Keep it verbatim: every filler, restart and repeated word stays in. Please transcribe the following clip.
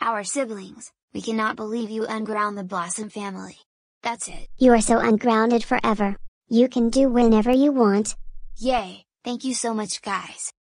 our siblings, we cannot believe you unground the Blossom family. That's it. You are so ungrounded forever. You can do whenever you want. Yay, thank you so much guys.